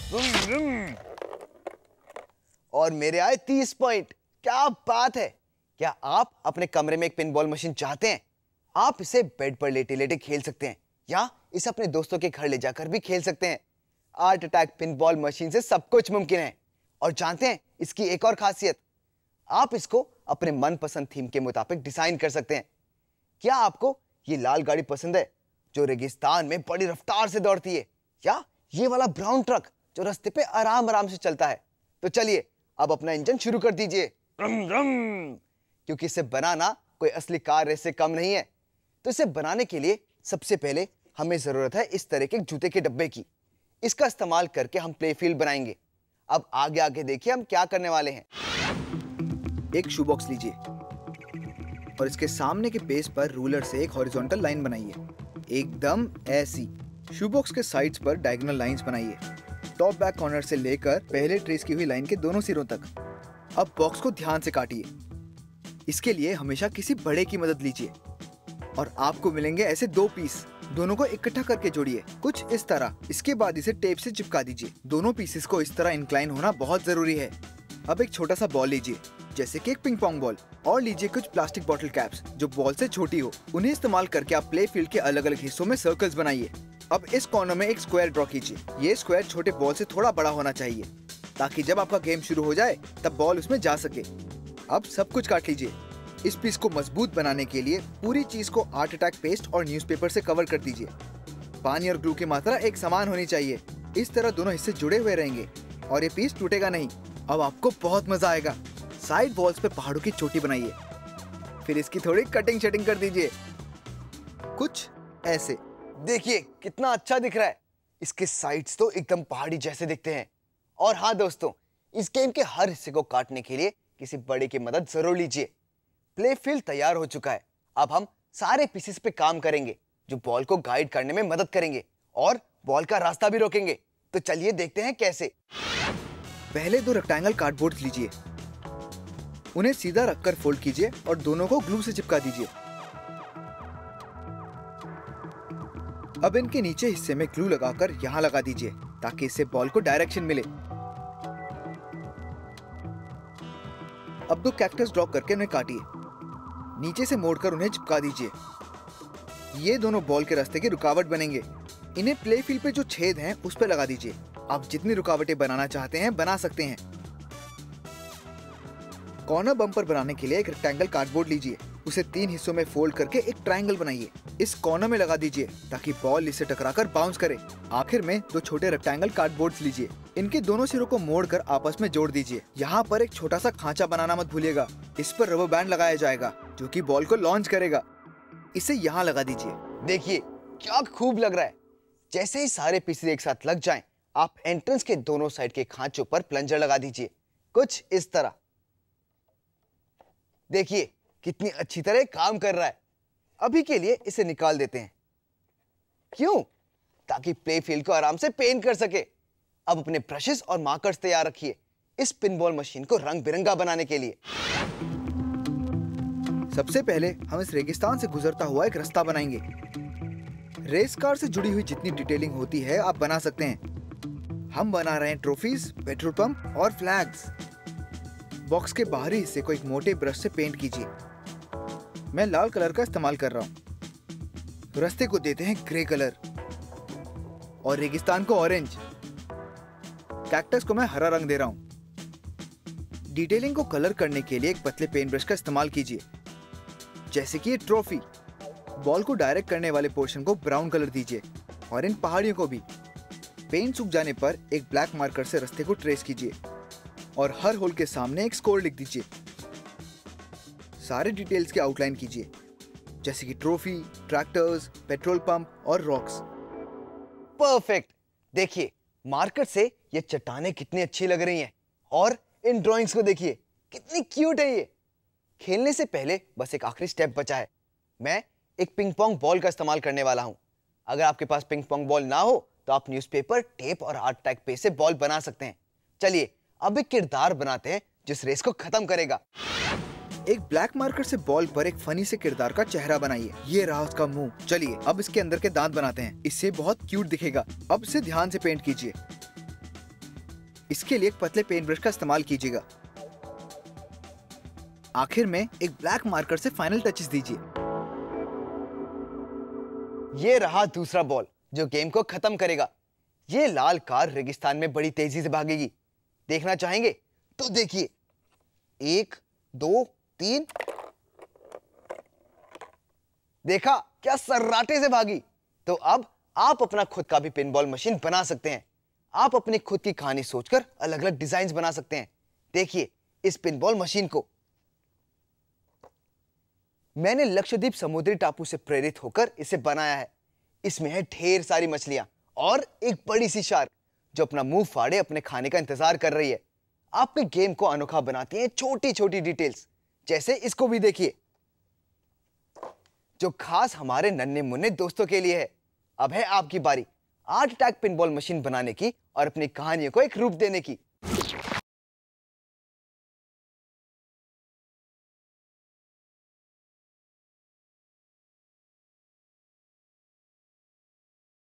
और मेरे आए 30 पॉइंट। क्या बात है। क्या आप अपने कमरे में एक पिनबॉल मशीन चाहते हैं? आप इसे बेड पर लेटे लेटे खेल सकते हैं या इसे अपने दोस्तों के घर ले जाकर भी खेल सकते हैं। आर्ट अटैक पिनबॉल मशीन से सब कुछ मुमकिन है। और जानते हैं इसकी एक और खासियत, आप इसको अपने मनपसंद थीम के मुताबिक डिजाइन कर सकते हैं। क्या आपको ये लाल गाड़ी पसंद है जो रेगिस्तान में बड़ी रफ्तार से दौड़ती है, या ये वाला ब्राउन ट्रक जो रास्ते पे आराम आराम से चलता है? तो चलिए अब अपना इंजन शुरू कर दीजिए। क्योंकि इसे बनाना कोई असली कार रेस से कम नहीं है। तो इसे बनाने के लिए सबसे पहले हमें जरूरत है इस तरह के जूते के डब्बे की। इसका इस्तेमाल करके हम प्ले फील्ड बनाएंगे। अब आगे आगे देखिए हम क्या करने वाले हैं। एक शू बॉक्स लीजिए और इसके सामने के बेस पर रूलर से एक हॉरिजॉन्टल लाइन बनाइए, एकदम ऐसी। शू बॉक्स के साइड्स पर डायगोनल लाइंस बनाइए, टॉप बैक कॉर्नर से लेकर पहले ट्रेस की हुई लाइन के दोनों सिरों तक। अब बॉक्स को ध्यान से काटिए। इसके लिए हमेशा किसी बड़े की मदद लीजिए और आपको मिलेंगे ऐसे 2 पीस। दोनों को इकट्ठा करके जोड़िए कुछ इस तरह। इसके बाद इसे टेप से चिपका दीजिए। दोनों पीसेस को इस तरह इंक्लाइन होना बहुत जरूरी है। अब एक छोटा सा बॉल लीजिए, जैसे कि एक पिंग पोंग बॉल, और लीजिए कुछ प्लास्टिक बॉटल कैप्स जो बॉल से छोटी हो। उन्हें इस्तेमाल करके आप प्ले फील्ड के अलग अलग हिस्सों में सर्कल्स बनाइए। अब इस कॉर्नर में एक स्क्वायर ड्रॉ कीजिए। ये स्क्वायर छोटे बॉल से थोड़ा बड़ा होना चाहिए ताकि जब आपका गेम शुरू हो जाए तब बॉल उसमें जा सके। अब सब कुछ काट लीजिए। इस पीस को मजबूत बनाने के लिए पूरी चीज को आर्ट अटैक पेस्ट और न्यूज़पेपर से कवर कर दीजिए। पानी और ग्लू की मात्रा एक समान होनी चाहिए। इस तरह दोनों हिस्से जुड़े हुए रहेंगे और ये पीस टूटेगा नहीं। अब आपको बहुत मजा आएगा। साइड वॉल्स पे पहाड़ों की चोटी बनाइए, फिर इसकी थोड़ी कटिंग शटिंग कर दीजिए, कुछ ऐसे। देखिए कितना अच्छा दिख रहा है। इसके साइड्स तो एकदम पहाड़ी जैसे दिखते हैं। और हाँ दोस्तों, इस गेम के हर हिस्से को काटने के लिए किसी बड़े की मदद जरूर लीजिए। प्ले फील्ड तैयार हो चुका है। अब हम सारे पीसेस पे काम करेंगे जो बॉल को गाइड करने में मदद करेंगे और बॉल का रास्ता भी रोकेंगे। तो चलिए देखते हैं कैसे। पहले 2 रेक्टेंगल कार्डबोर्ड लीजिए, उन्हें सीधा रखकर फोल्ड कीजिए और दोनों को ग्लू से चिपका दीजिए। अब इनके नीचे हिस्से में ग्लू लगाकर यहाँ लगा दीजिए ताकि इससे बॉल को डायरेक्शन मिले। अब 2 कैक्टस ड्रॉ करके उन्हें काटिए, नीचे से मोड़कर उन्हें चिपका दीजिए। ये दोनों बॉल के रास्ते की रुकावट बनेंगे। इन्हें प्ले फील्ड पे जो छेद हैं उस पर लगा दीजिए। आप जितनी रुकावटें बनाना चाहते हैं बना सकते हैं। कॉर्नर बम्पर बनाने के लिए एक रेक्टेंगल कार्डबोर्ड लीजिए, उसे 3 हिस्सों में फोल्ड करके एक ट्रायंगल बनाइए। इस कॉर्नर में लगा दीजिए ताकि बॉल इससे टकराकर बाउंस करे। आखिर में 2 छोटे रेक्टेंगल कार्डबोर्ड्स लीजिए, इनके दोनों सिरों को मोड़कर आपस में जोड़ दीजिए। यहाँ पर एक छोटा सा खांचा बनाना मत भूलिएगा। इस पर रबर बैंड लगाया जाएगा जो कि बॉल को लॉन्च करेगा। इसे यहाँ लगा दीजिए। देखिए क्या खूब लग रहा है। जैसे ही सारे पीसेस एक साथ लग जाएं, आप एंट्रेंस के दोनों साइड के खांचों पर प्लंजर लगा दीजिए, कुछ इस तरह। देखिए कितनी अच्छी तरह काम कर रहा है। अभी के लिए इसे निकाल देते हैं। क्यों? ताकि प्ले फील्ड को आराम से पेंट कर सके। अब अपने ब्रशेस और मार्कर्स तैयार रखिए इस पिनबॉल मशीन को रंग बिरंगा बनाने के लिए। सबसे पहले हम इस रेगिस्तान से गुजरता हुआ एक रास्ता बनाएंगे। रेस कार से जुड़ी हुई जितनी डिटेलिंग होती है आप बना सकते हैं। हम बना रहे हैं ट्रॉफीज, पेट्रोल पंप और फ्लैग्स। बॉक्स के बाहरी हिस्से को एक मोटे ब्रश से पेंट कीजिए। मैं लाल कलर का इस्तेमाल कर रहा हूँ। रास्ते को देते हैं ग्रे कलर और रेगिस्तान को ऑरेंज। कैक्टस को मैं हरा रंग दे रहा हूँ। डिटेलिंग को कलर करने के लिए एक पतले पेंट ब्रश का इस्तेमाल कीजिए, जैसे कि ये ट्रॉफी। बॉल को डायरेक्ट करने वाले पोर्शन को ब्राउन कलर दीजिए और इन पहाड़ियों को भी। पेंट सूख जाने पर एक ब्लैक मार्कर से रास्ते को ट्रेस कीजिए और हर होल के सामने एक स्कोर लिख दीजिए। सारे डिटेल्स की आउटलाइन कीजिए, जैसे कि ट्रॉफी, ट्रैक्टर्स, पेट्रोल पंप और रॉक्स। परफेक्ट। देखिए मार्कर से ये चट्टानें कितनी अच्छी लग रही हैं और इन ड्राइंग्स को देखिए कितनी क्यूट है ये। खेलने से पहले बस एक आखिरी स्टेप बचा है। मैं एक पिंग पोंग बॉल का इस्तेमाल करने वाला हूं। अगर आपके पास पिंग पोंग बॉल ना हो तो आप न्यूज़पेपर, टेप और आर्ट अटैक पेज से बॉल बना सकते हैं। चलिए अब एक किरदार बनाते हैं जिस रेस को खत्म करेगा। एक ब्लैक मार्कर से बॉल पर एक फनी से किरदार का चेहरा बनाइए। ये रहा उसका मुंह। चलिए अब इसके अंदर के दांत बनाते हैं, इससे बहुत क्यूट दिखेगा। अब इसे ध्यान से पेंट कीजिए। इसके लिए एक पतले पेंट ब्रश का इस्तेमाल कीजिएगा। आखिर में एक ब्लैक मार्कर से फाइनल टचेस दीजिए। ये रहा दूसरा बॉल जो गेम को खत्म करेगा। ये लाल कार रेगिस्तान में बड़ी तेजी से भागेगी। देखना चाहेंगे तो देखिए। 1 2 3। देखा क्या सर्राटे से भागी। तो अब आप अपना खुद का भी पिनबॉल मशीन बना सकते हैं। आप अपनी खुद की कहानी सोचकर अलग अलग डिजाइन बना सकते हैं। देखिए इस पिनबॉल मशीन को। मैंने लक्षद्वीप समुद्री टापू से प्रेरित होकर इसे बनाया है। इसमें है ढेर सारी मछलियां और एक बड़ी सी शार्क जो अपना मुंह फाड़े अपने खाने का इंतजार कर रही है। आपके गेम को अनोखा बनाती हैं छोटी छोटी डिटेल्स, जैसे इसको भी देखिए जो खास हमारे नन्हे मुन्ने दोस्तों के लिए है। अब है आपकी बारी आर्ट अटैक पिनबॉल मशीन बनाने की और अपनी कहानियों को एक रूप देने की।